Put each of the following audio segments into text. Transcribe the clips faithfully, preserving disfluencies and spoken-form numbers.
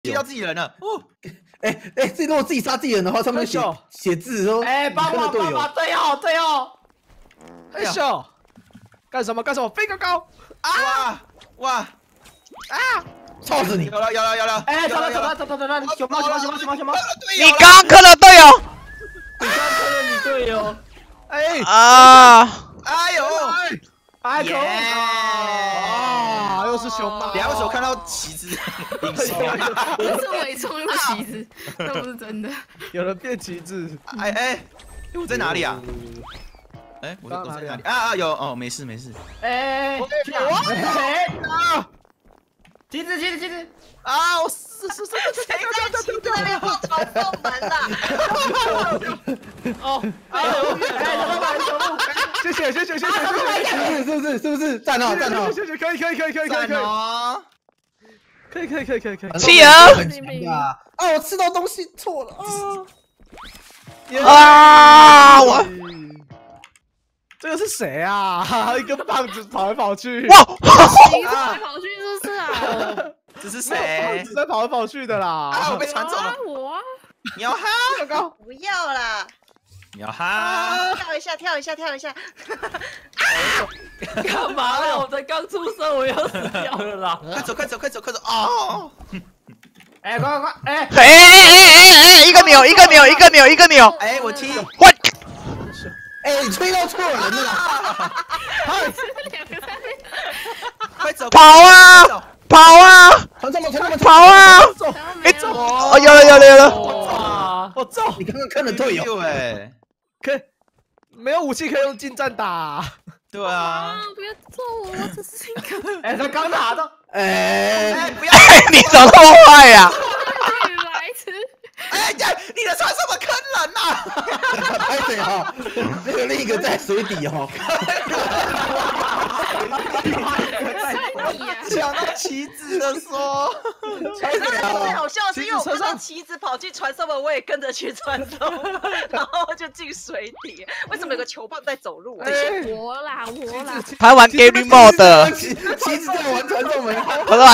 踢到自己人了。哦， 哎哎，这如果自己杀自己人的话，上面写写字说， 哎，帮我帮我队友队友， 哎咻，干什么干什么？飞高高啊哇啊！ 操死你！ 有了有了有了！ 哎，走了走了走了走了，熊猫熊猫熊猫熊猫熊猫， 你刚刚坑了队友。 你刚坑了你队友。 哎啊！ 哎呦！ 哎可恶啊！ 又是熊猫。 两手看到旗子，隐形。 这是伪装的旗子，那不是真的。 有人变旗帜。 哎哎，我在哪里啊？哎，我我在哪里啊啊有哦，没事没事。 哎，去哪？哎啊！旗子旗子旗子！ 啊！我是是是是， 谁在旗子那边放传送门的？ 哦，哎呦，哎，他们把人全部， 谢谢谢谢谢谢谢是是不是是不是？站好站好， 谢谢可以可以可以可以可以可以哦， 可以可以可以可以可以。 企鹅很强的啊！啊，我吃到东西错了啊！ 啊！我这个是谁啊？一个棒子跑来跑去。 哇！ 你跑来跑去是不是啊？ 这是棒谁子？在跑来跑去的啦。 啊！我被传走了。 我啊， 你要哈？ 高高， 不要啦， 你要哈？ 跳一下，跳一下，跳一下。 干嘛呢？我才刚出生，我要死掉了啦！ 快走快走快走快走！哦！ 哎，快快快！哎哎哎哎哎！一个扭，一个扭，一个扭，一个扭。 哎，我踢！ 我哎，你吹到错人了啦！ 两个在那边快走！ 跑啊！跑啊！ 传送门传送门跑啊！ 哎， 哦，有了有了有了！ 哇！ 我揍！ 你刚刚坑了队友， 哎， 可以，没有武器可以用近战打。 对啊啊，，不要揍我，我只是一个哎，他刚拿到， 哎， 哎，不要！ 你怎么那么坏呀？ 女白痴。 哎呀，你的传送门坑人呐！ 拍谁哈？那个另一个在水底哈。 抢到旗子的说， 哎，那最好笑的是，因为我看到旗子跑去传送门，我也跟着去传送，然后就进水底。为什么有个球棒在走路啊？ 我啦，我啦， 还玩 Game Mode， 旗旗子在玩传送门， 我说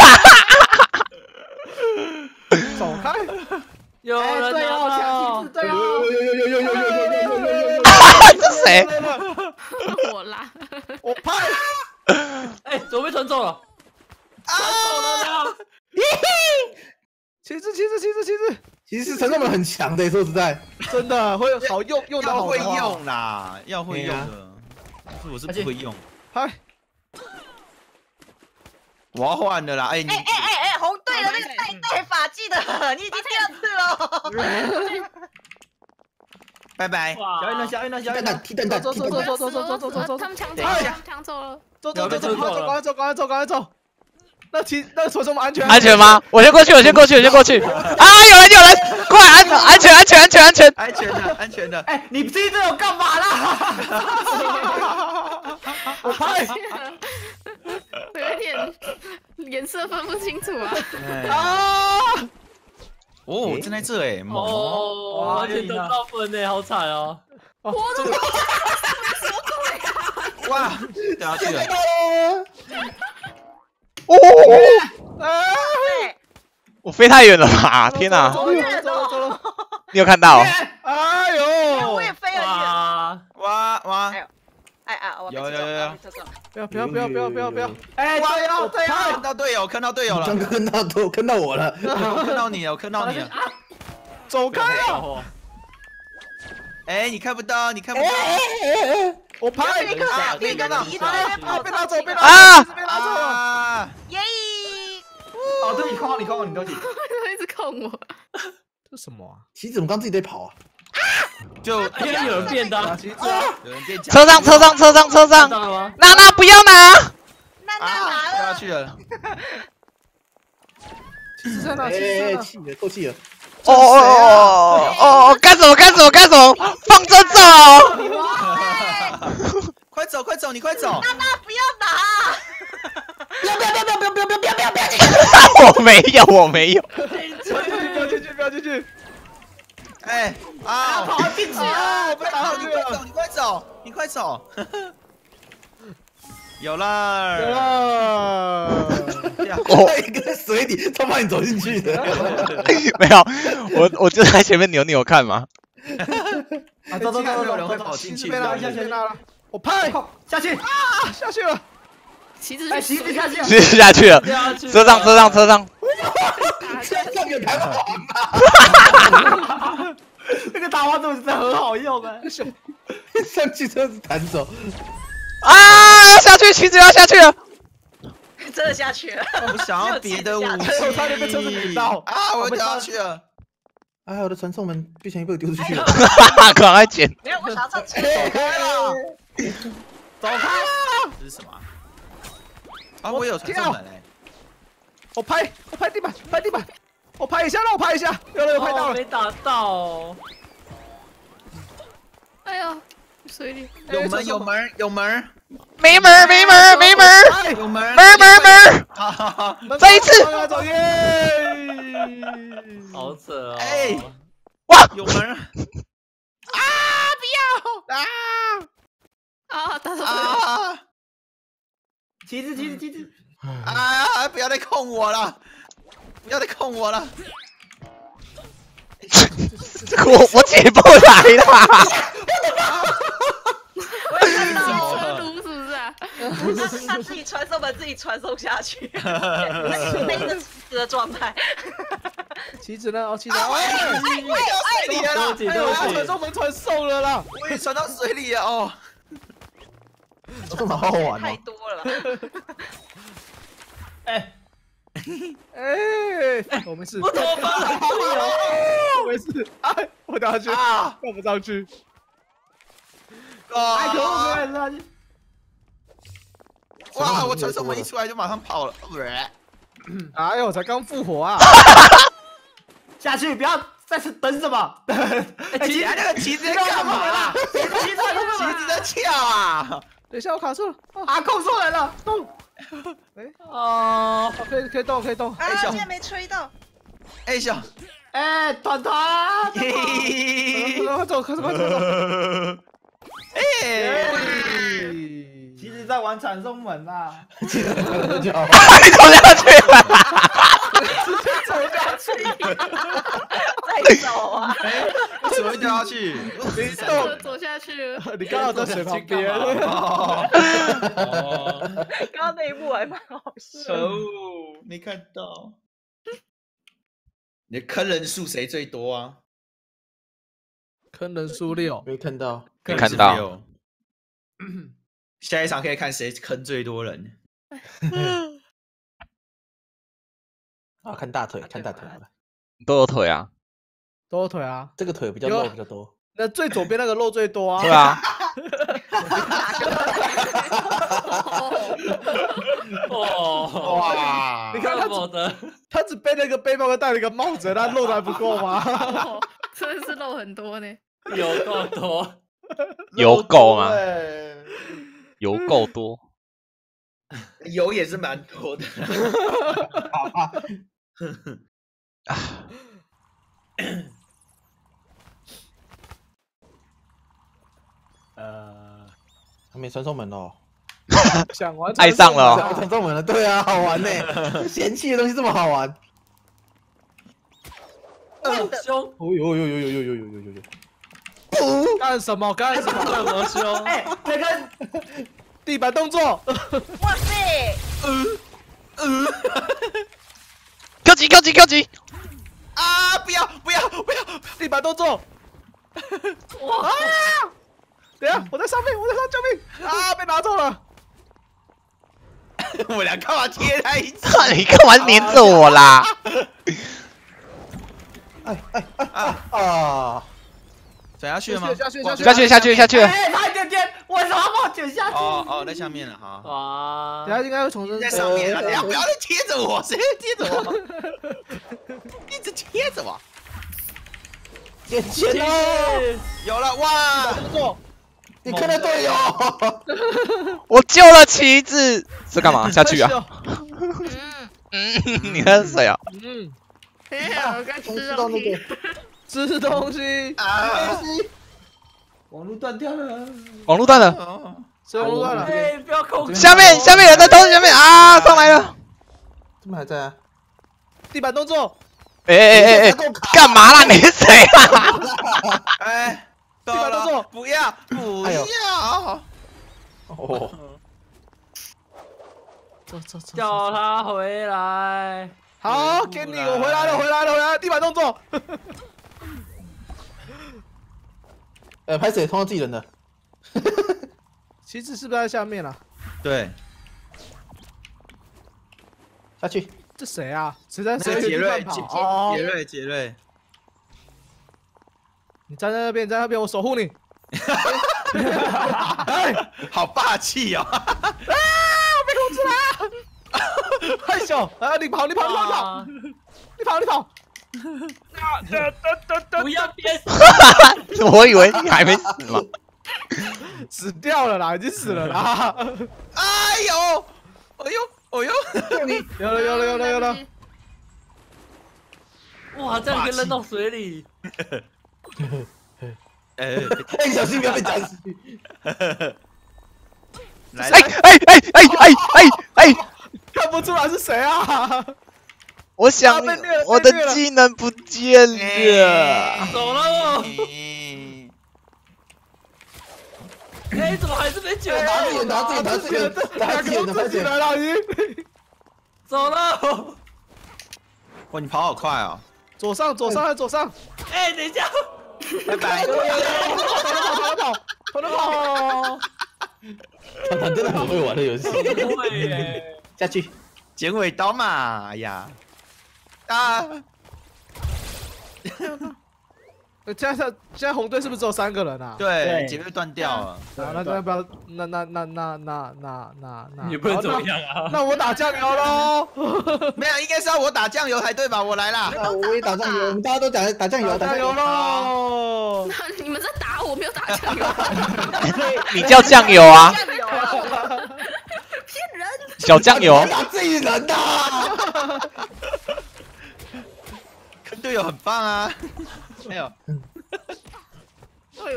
走开！ 有人对哦，抢旗子，对有哦， 有有有有有有有有有有有。 这谁？ 我啦， 我拍！ 哎，怎么被传走了？ 啊！ 走了呢？ 旗帜旗帜旗帜旗帜， 其实传送门很强的，说实在， 真的会好用用到要会好的话。 用啦，要会用的。我是不会用。 拍！ 我要换的啦！哎，你哎哎哎哎，红队的那个带带发髻的，你已经第二次了。 拜拜。 小一呢？小一呢？小一呢踢蛋蛋？踢蛋蛋， 走走踢蛋蛋。 走走走走走走走他们抢走等一下了，抢走了。 走走走走，赶快走赶快走赶快走赶快走！那旗那传送门安全安全吗？我先过去，我先过去，我先过去。啊！有人，有人，快安安全安全安全安全！ 安全的，安全的。 哎，你踢这种干嘛啦？ 我拍！ 我有点颜色分不清楚啊。 啊！ 哦，正在这哎，猛哦！ 哦，而且得到分呢，好惨哦！ 我怎么哇，掉下去了。 哦， 对， 我飞太远了吧！天哪， 走了走了走了！ 你有看到？ 哎呦！ 我也飞很远。 哇！ 哇哇！ 哎哎哎，我被有有击中有有我被击中不要不要不要不要不要不要！ 哎，对哦对看哦， 到队友，看到队友了， 刚刚看到都看到我了， 我看到你了，我看到你了。 走开啊！ 哎，你看不到，你看不到。 我拍！ 那个啊那个你在那边啊！ 跑被拉走被拉啊走被拉走了！ 啊！ 耶！ 哦，对不起，扣你扣你，对不起。 一直控我？ 这什么啊？ 旗子怎么刚自己在跑啊？ 就因为有人变的啊， 旗帜啊！ 有人变强车上车上车上车上看，到了吗？ 娜娜不要拿！ 那那啊， 哪了？ 掉下去了。 旗帜在哪？ 哎旗帜在哎， 哪？ 气了，够气了！ 哦哦哦哦哦！干什么干什么干什么？放这走！ 快走快走，你快走！ 那那不要打！ 不要不要不要不要不要不要不要不要不要！ 我没有我没有。 不要进去不要进去！ 哎啊！ 跑进去啊！ 啊！ 我被打上去了，你快走，你快走！ 有啦， 有了。 我一个在水里，他把你走进去的。 没有，我我就在前面扭扭看嘛。 啊，走走走走有人会走， 跑进去被拉下去拉了，我拍下去， 啊下去了。 哎， 旗子去旗子下去， 直接下去了， 下去， 车上车上车上， 这上有弹簧啊！ 那个打花种真的很好用啊！ 上去车子弹走。 啊，要下去，旗子要下去了。 真的下去了。 我想要别的武器， 我差点被车子顶到啊！我掉下去了。 啊，我的传送门不小心被我丢出去了。 赶快捡。 没有，我想要上车，走开了。 走开！ 这是什么？啊，我有传送门嘞。 我拍，我拍地板，拍地板，我拍一下，让我拍一下，有了，有拍到了。 没打到。 哎呦，水里。 有门有门有门， 没门没门没门有门门门门， 哈， 再一次。 走耶！ 好扯哦！ 哎， 哇， 有门啊！不要啊！ 啊，打到啊旗子旗子旗子！ 啊！不要再控我了，不要再控我了。 我我解不来啦。 我也看到车了， 炉是不是啊？ 他他自己传送门自己传送下去，那一个死的状态。 旗子呢？哦，旗子， 啊！我哎， 掉水里了啦！ 对不起哎我对不起， 传送门传送了啦！ 我也传到水里了哦。 这么好玩太哦！ 多了吧？ 哎， 哎，我没事， 我怎么办？ 我没事，哎，我掉下去， 啊跳不上去。 哎，可恶， 啊！ 可恶，可恶！ 哇！我传送门一出来就马上跑了。 哎呦，我才刚复活啊！ 下去，不要再是等什么？ 哎，旗子那个旗子在干嘛啦？ 旗子旗子旗子在跳啊！ 等一下，我卡住了。 啊，控出来了，动！ 哎， 哦， 可以可以动，可以动。 啊，竟然没吹到。 哎小， 哎，团团， 快走，快走，快走，快走！ 哎， 其实在玩传送门啊。 你走下去了。 再走啊！ 为什么会掉下去？ 你车走下去了。 你刚好在水旁边。 哦， 刚刚那一幕还蛮好笑。 可恶，没看到。你的坑人数谁最多啊？ 坑人数六， 没看到。 没看到。 下一场可以看谁坑最多人。 啊，看大腿，看大腿好了。 都有腿啊。 都有腿啊。 这个腿比较肉比较多。 那最左边那个肉最多啊。 对啊。 哦， 哇！ 你看他我的， 他只背了一个背包，跟戴了一个帽子，他肉的还不够吗？ 哦真的是肉很多呢。 有够多。 有够吗？ 对， 有够多。 油也是蛮多的。 呃， 还没传送门哦。 想玩爱上了哦想传送门了，对啊，好玩呢。嫌弃的东西这么好玩。 呃，凶， 哦呦呦呦呦呦呦呦呦呦呦！ 干什么？干什么？ 这么凶？哎，那个地板动作。 哇塞！ 跳级跳级跳级！ 啊！不要不要不要！ 地板动作。哇！等一下，我在上面，我在上，救命！啊，被拿走了。 我们俩干嘛贴在一起？ 你干嘛黏着我啦？ 哎哎哎啊啊！ 转下去了吗？ 下去下去下去下去下去！ 哎，他点点，为什么要把我卷下去？ 哦哦，在下面了，好。 哇等下应该会重生。 在上面了，等下不要再贴着我，谁贴着我？一直贴着我。 捡钱哦！ 有了哇！ 动作。 你看到队友。 我救了旗子，是干嘛？下去啊！ 嗯， 嗯，你喝水啊？ 嗯， 等一下，我该吃知道那东西。 个吃东西。 啊！ 网络断掉了。 网络断了。 哦水龙断了。 哎，不要控制。 下面下面有人在偷，下面啊上来了。 这边还在啊。 地板动作。 哎哎哎哎，干嘛啦？你是谁啊？ 哎，够了，不要不要。 哦。 走走走。 叫他回来。 好，给你，我回来了，回来了，回来了，地板动作。 呃，拍谁？通到自己人的。 旗子是不是在下面啊？ 对。 下去。 这谁啊？谁在谁？ 杰瑞， 杰杰瑞，杰瑞。 你站在那边，在那边，我守护你。 哎，好霸气哦！啊， 我被控制了！害羞，啊，你跑，你跑，你跑，你跑，你跑，你跑！ 不要憋死！我以为你还没死嘛。 死掉了啦，已经死了啦！ 哎呦，哎呦，哎呦！ 有了，有了，有了，有了！ 哇，这样可以扔到水里。 哎哎，小心不要被夹死！ 来， 哎哎哎哎哎哎哎！ 看不出来是谁啊？ 我想我的技能不见了。 走了。哎，怎么还是没救？ 拿自己，拿自己，拿自己，拿自己的，拿自己来了，已经走了。 哇，你跑好快哦！ 左上，左上，左上！ 哎，等一下， 拜拜！ 跑跑跑跑跑跑跑！ 他他真的很会玩的游戏。 会耶！ 下去， 剪尾刀嘛！哎呀，啊！ 现在现在红队是不是只有三个人啊？ 对，姐妹断掉了。 那那不要，那那那那那那那那， 你不能怎么样啊？ 那我打酱油喽！ 没有，应该是要我打酱油才对吧？我来啦！ 我也打酱油，我们大家都打打酱油， 打酱油喽！ 你们在打我，没有打酱油。 你叫酱油啊？ 酱油啊！骗人！ 小酱油。 打自己人的。 坑队友很棒啊！哎呦， 哎呦，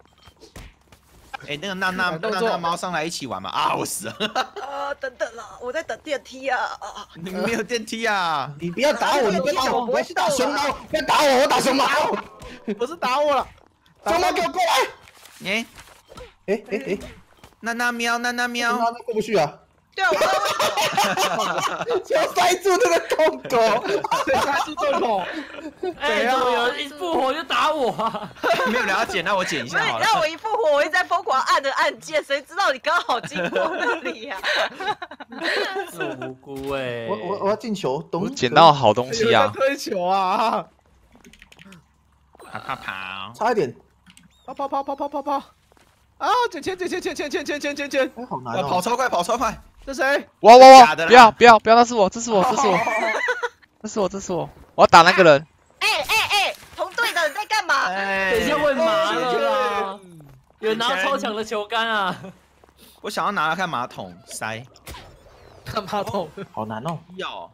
哎，那个娜娜娜娜猫上来一起玩嘛？啊，我死了！ 啊，等等啦，我在等电梯啊！啊， 你没有电梯啊！ 你不要打我，你不要打我，我要去打熊猫！不要打我，我打熊猫！ 不是打我了， 熊猫给我过来！ 哎哎哎哎， 娜娜喵，娜娜喵， 他过不去啊！ 对啊，我要塞住那个洞口， 塞住洞口。 哎，怎么有人一复活就打我啊？ 没有人要捡，那我捡一下好了。 让我一复活，我一直在疯狂按着按键，谁知道你刚好经过那里呀？ 是无辜哎！ 我我我要进球，懂？ 我捡到好东西啊！ 推球啊！ 跑跑跑， 差一点， 跑跑跑跑跑跑跑！啊！捡钱捡钱捡钱捡钱捡钱捡！ 哎，好难哦！ 跑超快，跑超快！ 这谁？ 我我我！不要不要不要！那是我，这是我，这是我，这是我，这是我！我要打那个人。 哎哎哎，同队的你在干嘛？ 等一下会麻了啦！有人拿超强的球杆啊！ 我想要拿来看马桶塞。 看马桶， 好难哦！ 要。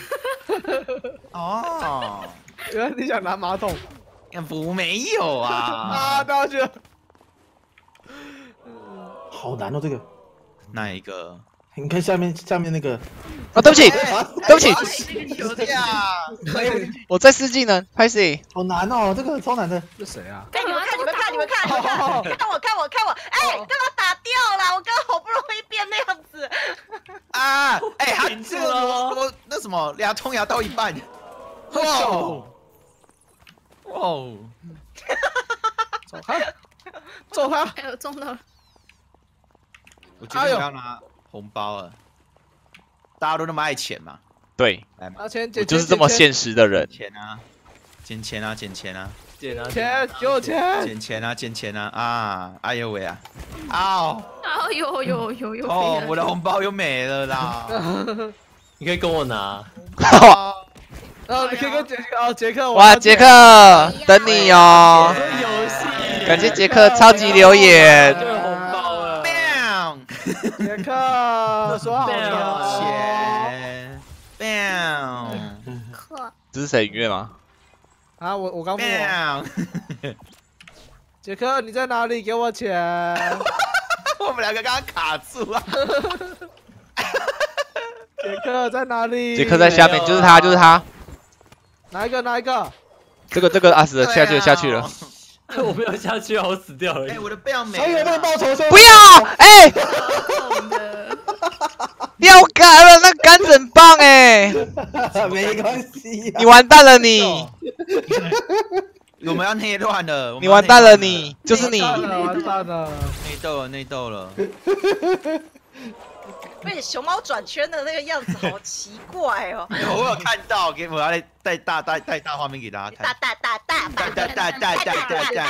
哦， 原来你想拿马桶？ 不，没有啊！ 啊，掉下去了。 好难哦，这个。 哪一个？ 你看下面下面那个。 啊，对不起，对不起。 球呀！ 我在试技能，拍谁？ 好难哦，这个超难的。 这谁啊？ 看你们看你们看你们看，看我看我看我！哎，干嘛打掉了？我刚好不容易变那样子。 啊！哎，他这个我那什么，俩冲牙到一半。哇！哇！ 走开！揍他！ 哎呦，中了！ 我决定不要拿红包了，大家都那么爱钱嘛。 对， 来嘛， 拿钱， 我就是这么现实的人。 钱啊，捡钱啊，捡钱啊， 捡啊！ 钱，给我钱！ 捡钱啊，捡钱啊！啊！哎呦喂啊！啊！ 啊，有有有有！ 哦，我的红包又没了啦！ 你可以跟我拿。 然后你可以跟杰克哦，杰克， 哇，杰克，等你哦！ 游戏， 感谢杰克超级留言。 就是红包了。 杰克说好的钱，bang， 克， 这是谁音乐吗？ 啊，我我刚付完。 bang， 杰克你在哪里？给我钱！ 我们两个刚刚卡住啊！ 杰克在哪里？ 杰克在下面，就是他，就是他。 哪一个？哪一个？ 这个这个啊死了，下去了下去了。 我没有下去啊，我死掉了。 哎，我的背要没还有被了。 报仇兄， 不要！哎， 痛的。 要改了，那杆子很棒哎。 没关系啊。 你完蛋了你， 我们要内乱了， 你完蛋了你，就是你。 完蛋了，完蛋了。 内斗了，内斗了。 而且熊猫转圈的那个样子好奇怪哦。 我有看到，给我要带大带带大画面给大家看。 大大大大大大大大大大大，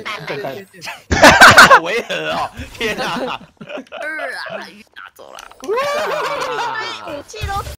大好违和哦！天哪！ 呃啊，鱼拿走了。 武器都